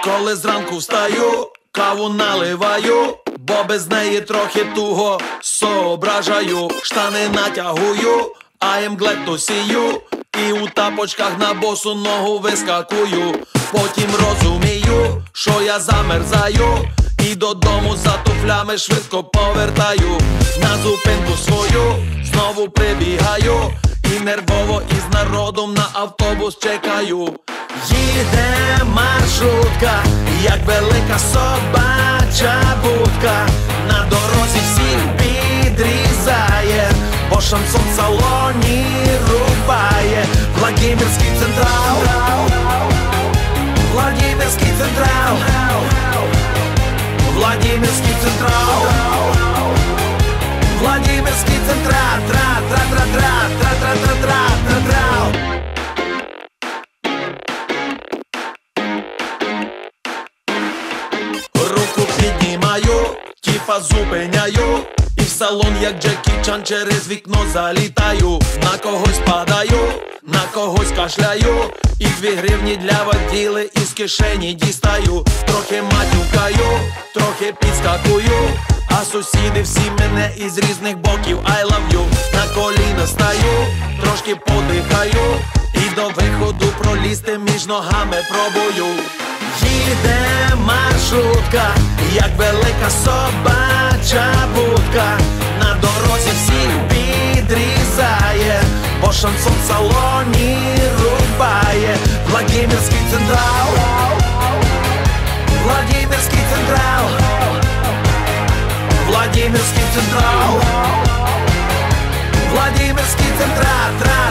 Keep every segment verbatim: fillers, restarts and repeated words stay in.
Коли зранку встаю, каву наливаю, бо без неї трохи туго соображаю. Штани натягую, а ємглету сію, і у тапочках на босу ногу вискакую. Потім розумію, що я замерзаю, і додому за туфлями швидко повертаю. На зупинку свою знову прибігаю, і нервово із народом на автобус чекаю. Їде маршрутка, як велика собача будка, на дорозі всіх підрізає, бо шансон в салоні рубає. Владимирський централ, Владимирський централ, Владимирський централ, Владимирський централ, тра-тра-тра-тра-тра-тра-тра-тра-тра. Руку піднімаю, тіпа зупиняю, і в салон, як Джекі Чан, через вікно залітаю. На когось падаю, на когось кашляю, і дві гривні для воділи із кишені дістаю. Трохи матюкаю, трохи підскакую, а сусіди всі мене із різних боків I love you. На коліна стаю, трошки подихаю, і до виходу пролізти між ногами пробую. Їде маршрутка, як велика собача будка, на дорозі всіх підрізає, бо шансон в салоні рубає. Владимирський централ, Владимирський централ, Владимирський централ, Владимирський централ,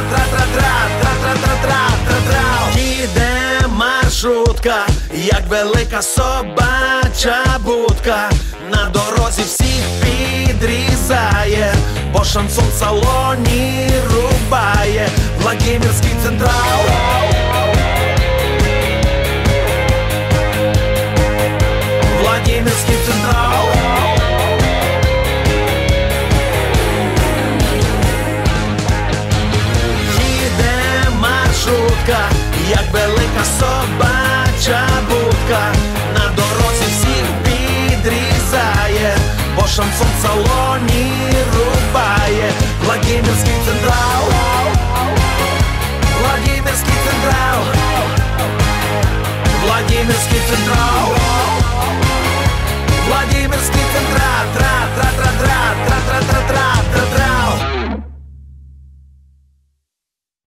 тра-тра-тра-тра-тра-тра-тра-тра-тра. Їде маршрутка, як велика собача будка, на дорозі всіх підрізає, бо шансон в салоні рубає. Владимирський централ, Владимирський централ. Їде маршрутка, як велика собача будка, на дорозі всіх підрізає, бо шансон в салоні